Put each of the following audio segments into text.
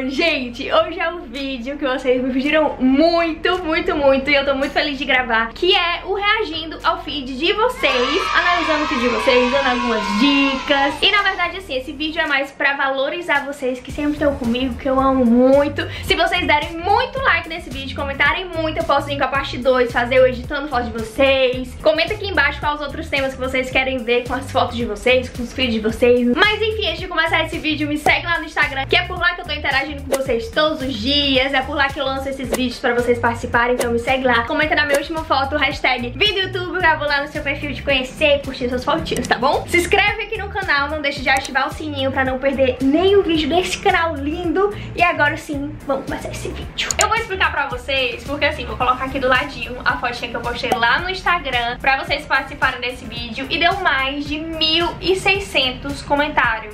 Gente, hoje é um vídeo que vocês me pediram muito, e eu tô muito feliz de gravar, que é o reagindo ao feed de vocês, analisando o feed de vocês, dando algumas dicas. E na verdade, assim, esse vídeo é mais pra valorizar vocês que sempre estão comigo, que eu amo muito. Se vocês derem muito like nesse vídeo, comentarem muito, eu posso vir com a parte 2, fazer eu editando foto de vocês. Comenta aqui embaixo quais os outros temas que vocês querem ver com as fotos de vocês, com os feeds de vocês. Mas enfim, antes de começar esse vídeo, me segue lá no Instagram, que é por lá que eu tô interagindo com vocês todos os dias. É por lá que eu lanço esses vídeos pra vocês participarem, então me segue lá. Comenta na minha última foto, hashtag VideoYouTube, eu vou lá no seu perfil de conhecer e curtir suas fotinhas, tá bom? Se inscreve aqui no canal, não deixe de ativar o sininho pra não perder nenhum vídeo desse canal lindo. E agora sim, vamos começar esse vídeo. Eu vou explicar pra vocês, porque assim, vou colocar aqui do ladinho a fotinha que eu postei lá no Instagram pra vocês participarem desse vídeo. E deu mais de 1.600 comentários.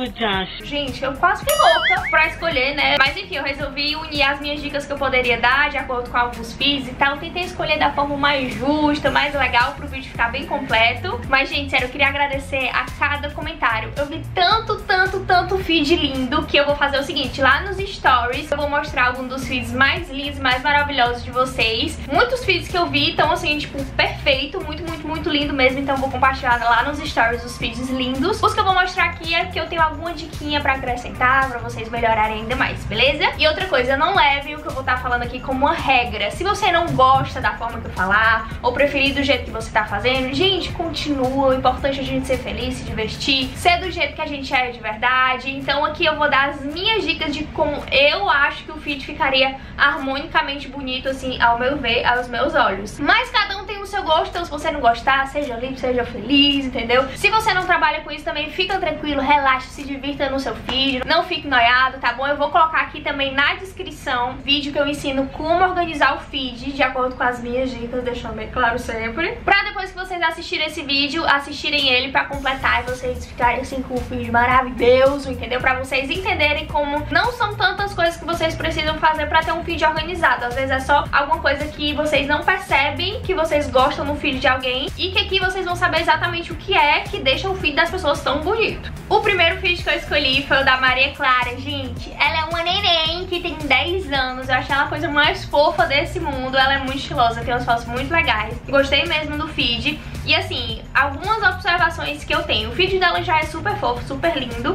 Gente, eu quase fui louca pra escolher, né? Mas enfim, eu resolvi unir as minhas dicas que eu poderia dar de acordo com alguns feeds e tal. Eu tentei escolher da forma mais justa, mais legal, pro vídeo ficar bem completo. Mas, gente, sério, eu queria agradecer a cada comentário. Eu vi tanto feed lindo que eu vou fazer o seguinte, lá nos stories eu vou mostrar alguns dos feeds mais lindos, mais maravilhosos de vocês. Muitos feeds que eu vi estão assim, tipo, perfeito, muito lindo mesmo. Então eu vou compartilhar lá nos stories os feeds lindos. Os que eu vou mostrar aqui é que eu tenho alguma diquinha pra acrescentar, pra vocês melhorarem ainda mais, beleza? E outra coisa, não leve o que eu vou estar falando aqui como uma regra. Se você não gosta da forma que eu falar, ou preferir do jeito que você tá fazendo, gente, continua. O importante é a gente ser feliz, se divertir, ser do jeito que a gente é de verdade. Então aqui eu vou dar as minhas dicas de como eu acho que o feed ficaria harmonicamente bonito, assim, ao meu ver, aos meus olhos. Mas cada um tem o seu gosto, então se você não gostar, seja livre, seja feliz, entendeu? Se você não trabalha com isso também, fica tranquilo, relaxa, se divirta no seu feed, não fique noiado, tá bom? Eu vou colocar aqui também na descrição vídeo que eu ensino como organizar o feed de acordo com as minhas dicas, deixando bem claro sempre, pra depois que vocês assistirem esse vídeo, assistirem ele pra completar e vocês ficarem assim com o feed maravilhoso, entendeu? Pra vocês entenderem como não são tantas coisas que vocês precisam fazer pra ter um feed organizado. Às vezes é só alguma coisa que vocês não percebem que vocês gostam no feed de alguém e que aqui vocês vão saber exatamente o que é que deixa o feed das pessoas tão bonito. O primeiro feed que eu escolhi foi o da Maria Clara, gente. Ela é uma neném que tem 10 anos. Eu achei ela a coisa mais fofa desse mundo. Ela é muito estilosa, tem umas fotos muito legais. Gostei mesmo do feed. E assim, algumas observações que eu tenho. O feed dela já é super fofo, super lindo.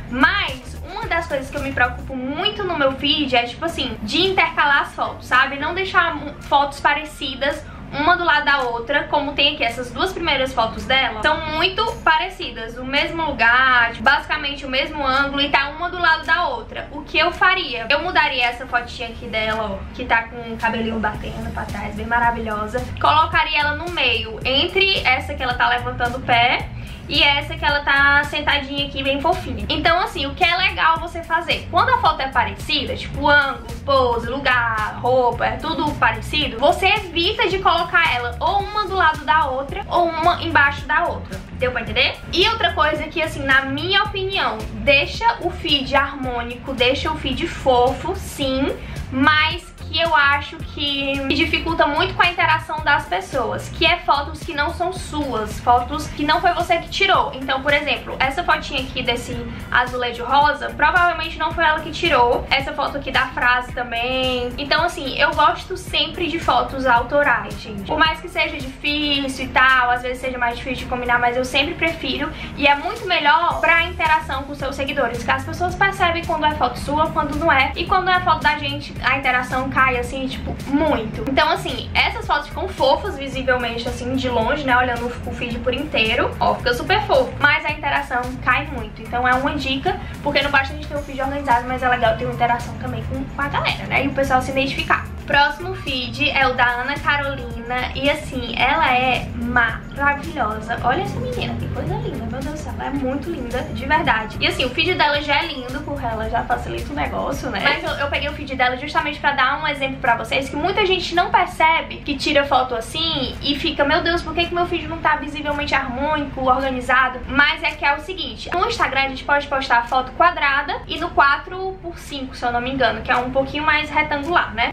Mas uma das coisas que eu me preocupo muito no meu feed é, tipo assim, de intercalar as fotos, sabe? Não deixar fotos parecidas uma do lado da outra, como tem aqui essas duas primeiras fotos dela, são muito parecidas, o mesmo lugar, basicamente o mesmo ângulo e tá uma do lado da outra. O que eu faria? Eu mudaria essa fotinha aqui dela, ó, que tá com o cabelinho batendo pra trás, bem maravilhosa. Colocaria ela no meio, entre essa que ela tá levantando o pé e essa que ela tá sentadinha aqui, bem fofinha. Então assim, o que é legal você fazer? Quando a foto é parecida, tipo ângulo, pose, lugar, roupa, é tudo parecido, você evita de colocar ela ou uma do lado da outra ou uma embaixo da outra. Deu pra entender? E outra coisa que, assim, na minha opinião, deixa o feed harmônico, deixa o feed fofo, sim, mas que eu acho que dificulta muito com a interação das pessoas, que é fotos que não são suas, fotos que não foi você que tirou. Então, por exemplo, essa fotinha aqui desse azulejo rosa, provavelmente não foi ela que tirou. Essa foto aqui da frase também. Então, assim, eu gosto sempre de fotos autorais, gente. Por mais que seja difícil e tal, às vezes seja mais difícil de combinar, mas eu sempre prefiro. E é muito melhor pra interação com seus seguidores, que as pessoas percebem quando é foto sua, quando não é. E quando é foto da gente, a interação cai assim, tipo, muito. Então assim, essas fotos ficam fofas visivelmente assim, de longe, né, olhando o feed por inteiro, ó, fica super fofo, mas a interação cai muito. Então é uma dica, porque não basta a gente ter um feed organizado, mas é legal ter uma interação também com a galera, né, e o pessoal se identificar. Próximo feed é o da Ana Carolina e assim, ela é maravilhosa. Olha essa menina, que coisa linda, meu Deus do céu, ela é muito linda, de verdade. E assim, o feed dela já é lindo, porque ela já facilita o negócio, né? Mas eu peguei o feed dela justamente pra dar um exemplo pra vocês, que muita gente não percebe que tira foto assim e fica, meu Deus, por que meu feed não tá visivelmente harmônico, organizado? Mas é que é o seguinte, no Instagram a gente pode postar a foto quadrada e no 4x5, se eu não me engano, que é um pouquinho mais retangular, né? Mas o que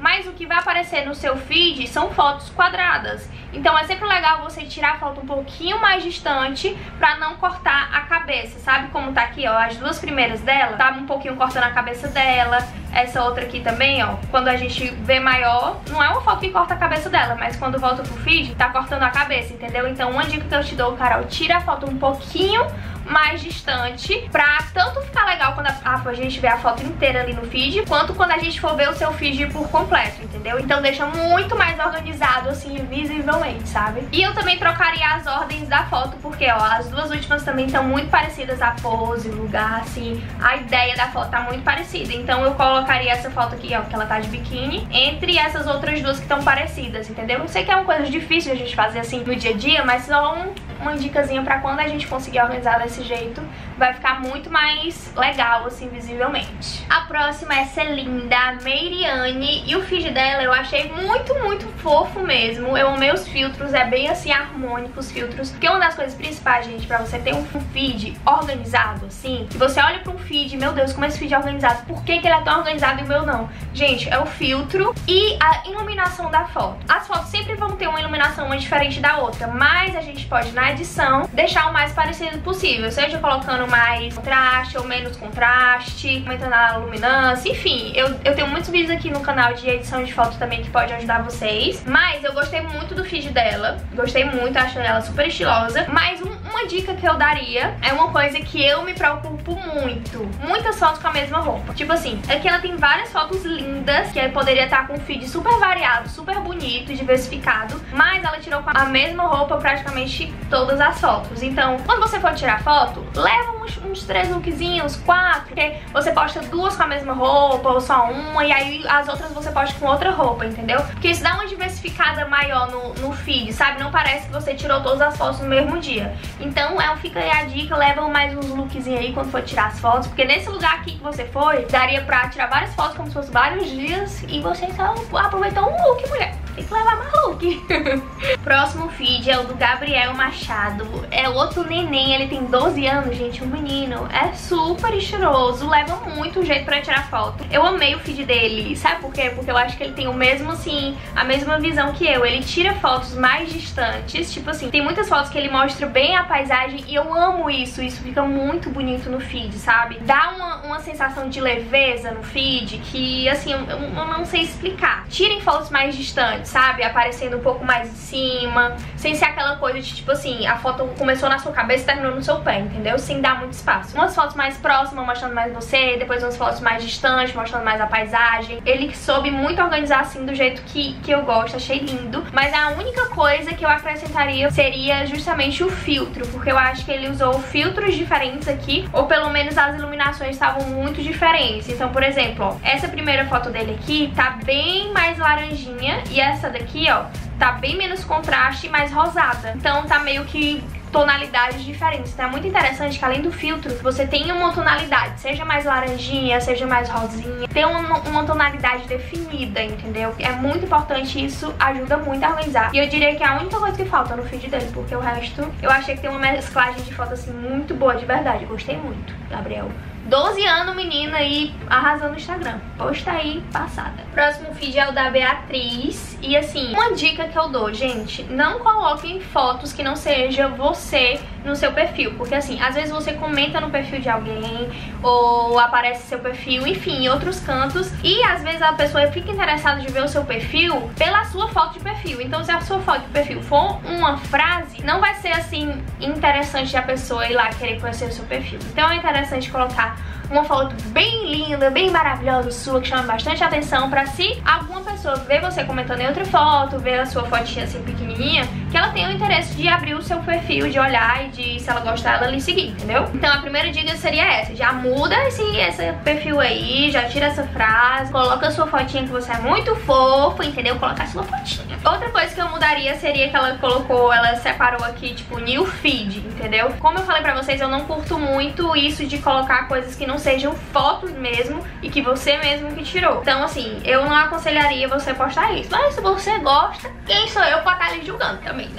que vai aparecer no seu feed são fotos quadradas. Então é sempre legal você tirar a foto um pouquinho mais distante pra não cortar a cabeça. Sabe como tá aqui, ó? As duas primeiras dela, tá um pouquinho cortando a cabeça dela. Essa outra aqui também, ó, quando a gente vê maior, não é uma foto que corta a cabeça dela, mas quando volta pro feed, tá cortando a cabeça, entendeu? Então uma dica que eu te dou, Carol, tira a foto um pouquinho mais distante, pra tanto ficar legal quando a gente vê a foto inteira ali no feed, quanto quando a gente for ver o seu feed por completo, entendeu? Então deixa muito mais organizado, assim, visivelmente, sabe? E eu também trocaria as ordens da foto, porque, ó, as duas últimas também estão muito parecidas, a pose, o lugar, assim, a ideia da foto tá muito parecida. Então eu colocaria essa foto aqui, ó, que ela tá de biquíni, entre essas outras duas que estão parecidas, entendeu? Eu sei que é uma coisa difícil a gente fazer assim no dia a dia, mas só uma dicasinha pra quando a gente conseguir organizar desse jeito, vai ficar muito mais legal, assim, visivelmente. A próxima é Celinda Meiriane, e o feed dela eu achei muito, muito fofo mesmo. Eu amei os filtros, é bem assim, harmônico os filtros, porque uma das coisas principais, gente, pra você ter um feed organizado, assim, que você olha pra um feed, meu Deus, como esse feed é organizado, por que que ele é tão organizado e o meu não? Gente, é o filtro e a iluminação da foto. As fotos sempre vão ter uma iluminação uma diferente da outra, mas a gente pode, na edição, deixar o mais parecido possível, seja colocando mais contraste ou menos contraste, aumentando a luminância, enfim, eu tenho muitos vídeos aqui no canal de edição de foto também que pode ajudar vocês, mas eu gostei muito do feed dela, gostei muito, acho ela super estilosa, mas uma dica que eu daria é uma coisa que eu me preocupo muito, muitas fotos com a mesma roupa, tipo assim, é que ela tem várias fotos lindas, que poderia estar com um feed super variado, super bonito e diversificado, mas ela tirou com a mesma roupa praticamente todas as fotos. Então, quando você for tirar foto, leva uns 3 lookzinhos, 4, porque você posta duas com a mesma roupa ou só uma, e aí as outras você posta com outra roupa, entendeu? Porque isso dá uma diversificada maior no feed, sabe? Não parece que você tirou todas as fotos no mesmo dia. Então, fica aí a dica, leva mais uns lookzinhos aí quando for tirar as fotos, porque nesse lugar aqui que você foi, daria pra tirar várias fotos como se fosse vários dias, e você só aproveitou um look, mulher. Tem que levar mais look. Próximo feed é o do Gabriel Machado. É outro neném, ele tem 12 anos, gente, um menino. É super estiloso, leva muito jeito pra tirar foto. Eu amei o feed dele, sabe por quê? Porque eu acho que ele tem o mesmo, assim, a mesma visão que eu. Ele tira fotos mais distantes, tipo assim, tem muitas fotos que ele mostra bem a paisagem e eu amo isso fica muito bonito no feed, sabe? Dá uma sensação de leveza no feed que, assim, eu não sei explicar. Tirem fotos mais distantes, sabe? Aparecendo um pouco mais de cima, sem ser aquela coisa de, tipo assim, a foto começou na sua cabeça e terminou no seu pé, entendeu? Sem dar muito espaço. Umas fotos mais próximas, mostrando mais você, depois umas fotos mais distantes, mostrando mais a paisagem. Ele soube muito organizar, assim, do jeito que eu gosto, achei lindo. Mas a única coisa que eu acrescentaria seria justamente o filtro, porque eu acho que ele usou filtros diferentes aqui, ou pelo menos as iluminações estavam muito diferentes. Então, por exemplo, ó, essa primeira foto dele aqui tá bem mais laranjinha, e essa daqui, ó, tá bem menos contraste e mais rosada. Então tá meio que tonalidades diferentes. Então é muito interessante que além do filtro, você tenha uma tonalidade, seja mais laranjinha, seja mais rosinha, ter uma tonalidade definida, entendeu? É muito importante, isso ajuda muito a organizar. E eu diria que é a única coisa que falta no feed dele, porque o resto, eu achei que tem uma mesclagem de foto assim muito boa, de verdade. Gostei muito, Gabriel. 12 anos, menina, aí arrasando no Instagram. Posta aí, passada. Próximo feed é o da Beatriz. E assim, uma dica que eu dou, gente, não coloquem fotos que não seja você no seu perfil. Porque assim, às vezes você comenta no perfil de alguém, ou aparece seu perfil, enfim, em outros cantos. E às vezes a pessoa fica interessada de ver o seu perfil pela sua foto de perfil. Então se a sua foto de perfil for uma frase, não vai ser assim interessante a pessoa ir lá querer conhecer o seu perfil. Então é interessante colocar uma foto bem linda, bem maravilhosa sua, que chama bastante atenção, pra se alguma pessoa ver você comentando em outra foto, ver a sua fotinha assim pequenininha, que ela tenha o interesse de abrir o seu perfil, de olhar e de, se ela gostar, ela lhe seguir, entendeu? Então a primeira dica seria essa: já muda esse perfil aí, já tira essa frase, coloca a sua fotinha que você é muito fofa, entendeu? Colocar a sua fotinha. Outra coisa que eu mudaria seria que ela colocou, ela separou aqui, tipo, new feed, entendeu? Como eu falei pra vocês, eu não curto muito isso de colocar coisas que não sejam fotos mesmo e que você mesmo que tirou. Então assim, eu não aconselharia você postar isso. Mas se você gosta, quem sou eu pra estar ali julgando também, né?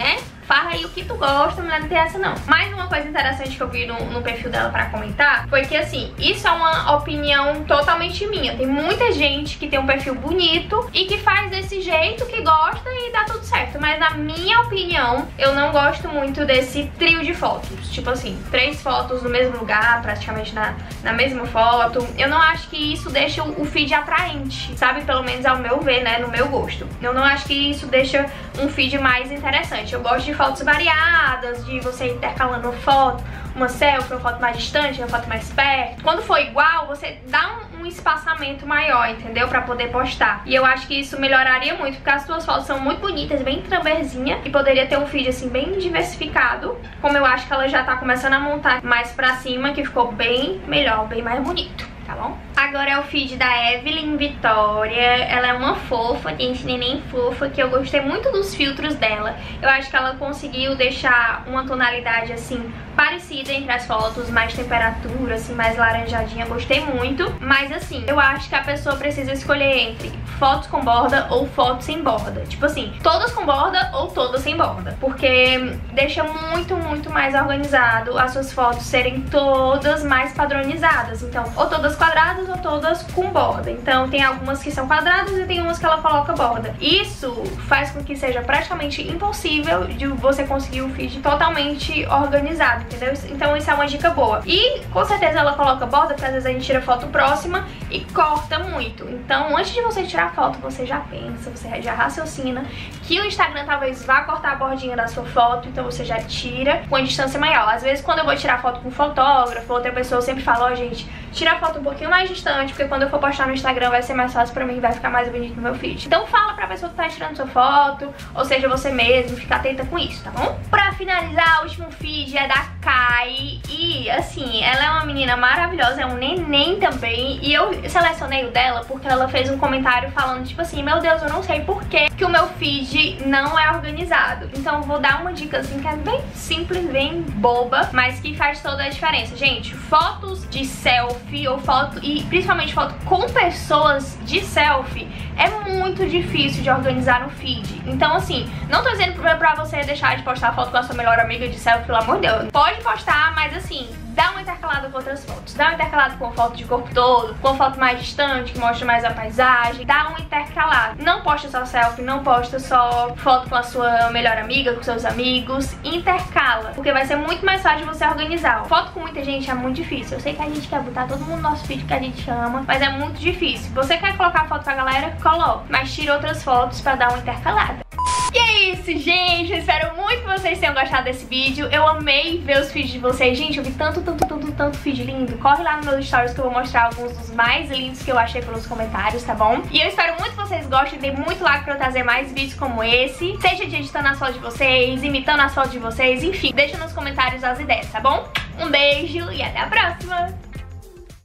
Farra aí o que tu gosta, mulher, não tem essa não. Mais uma coisa interessante que eu vi no perfil dela pra comentar foi que, assim, isso é uma opinião totalmente minha. Tem muita gente que tem um perfil bonito e que faz desse jeito, que gosta e dá tudo certo. Mas na minha opinião, eu não gosto muito desse trio de fotos. Tipo assim, 3 fotos no mesmo lugar, praticamente na mesma foto. Eu não acho que isso deixa o feed atraente, sabe? Pelo menos ao meu ver, né? No meu gosto. Eu não acho que isso deixa um feed mais interessante. Eu gosto de fotos variadas, de você intercalando foto, uma selfie, uma foto mais distante, uma foto mais perto. Quando for igual, você dá um espaçamento maior, entendeu? Pra poder postar. E eu acho que isso melhoraria muito, porque as suas fotos são muito bonitas, bem tramberzinha, e poderia ter um feed assim bem diversificado, como eu acho que ela já tá começando a montar mais pra cima, que ficou bem melhor, bem mais bonito. Tá bom? Agora é o feed da Evelyn Vitória. Ela é uma fofa, tem esse neném fofa, que eu gostei muito dos filtros dela. Eu acho que ela conseguiu deixar uma tonalidade assim parecida entre as fotos, mais temperatura, assim, mais laranjadinha. Gostei muito. Mas assim, eu acho que a pessoa precisa escolher entre fotos com borda ou fotos sem borda. Tipo assim, todas com borda ou todas sem borda, porque deixa muito, muito mais organizado as suas fotos serem todas mais padronizadas. Então, ou todas quadradas ou todas com borda. Então tem algumas que são quadradas e tem umas que ela coloca borda. Isso faz com que seja praticamente impossível de você conseguir um feed totalmente organizado, entendeu? Então isso é uma dica boa. E com certeza ela coloca borda, porque às vezes a gente tira foto próxima e corta muito. Então antes de você tirar foto, você já pensa, você já raciocina que o Instagram talvez vá cortar a bordinha da sua foto, então você já tira com a distância maior. Às vezes quando eu vou tirar foto com fotógrafo, outra pessoa sempre fala, ó, gente, tira a foto um pouquinho mais distante, porque quando eu for postar no Instagram vai ser mais fácil pra mim, vai ficar mais bonito no meu feed. Então fala pra pessoa que tá tirando sua foto, ou seja, você mesmo, fica atenta com isso, tá bom? Pra finalizar, o último feed é da Kai, e assim, ela é uma menina maravilhosa, é um neném também, e eu selecionei o dela porque ela fez um comentário falando, tipo assim, meu Deus, eu não sei por que o meu feed não é organizado. Então eu vou dar uma dica assim que é bem simples, bem boba, mas que faz toda a diferença. Gente, fotos de selfie ou foto, e principalmente foto com pessoas de selfie, é muito difícil de organizar no feed. Então assim, não tô dizendo pra você deixar de postar foto com a sua melhor amiga de selfie, pelo amor de Deus. Pode postar, mas assim, dá uma intercalada com outras fotos. Dá uma intercalada com foto de corpo todo, com foto mais distante, que mostra mais a paisagem. Dá uma intercalada. Não posta só selfie, não posta só foto com a sua melhor amiga, com seus amigos. Intercala, porque vai ser muito mais fácil de você organizar. Foto com muita gente é muito difícil. Eu sei que a gente quer botar todo mundo no nosso feed que a gente ama, mas é muito difícil. Você quer colocar foto com a galera? Coloca. Mas tira outras fotos pra dar uma intercalada. E é isso, gente. Eu espero muito que vocês tenham gostado desse vídeo. Eu amei ver os feeds de vocês. Gente, eu vi tanto feed lindo. Corre lá nos meus stories que eu vou mostrar alguns dos mais lindos que eu achei pelos comentários, tá bom? E eu espero muito que vocês gostem. Tem muito like pra eu trazer mais vídeos como esse. Seja de editando as fotos de vocês, imitando as fotos de vocês, enfim. Deixa nos comentários as ideias, tá bom? Um beijo e até a próxima!